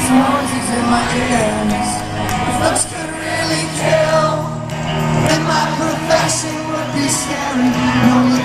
roses in my ears. If looks could really kill, then my profession would be scary. No